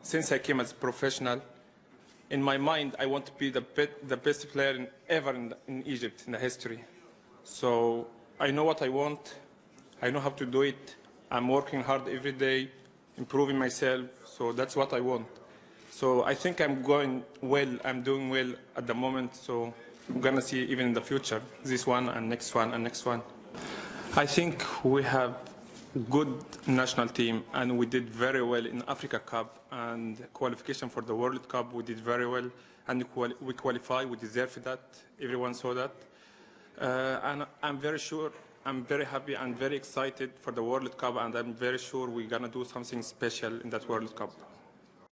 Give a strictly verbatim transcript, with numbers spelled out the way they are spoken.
since I came as a professional, in my mind, I want to be the, be the best player in, ever in, the, in Egypt, in the history. So I know what I want. I know how to do it. I'm working hard every day, improving myself. So that's what I want. So I think I'm going well. I'm doing well at the moment. So I'm going to see even in the future, this one and next one and next one. I think we have good national team, and we did very well in Africa Cup and qualification for the World Cup. We did very well, and we qualified. We deserve that. Everyone saw that. Uh, and I'm very sure, I'm very happy and very excited for the World Cup, and I'm very sure we're going to do something special in that World Cup.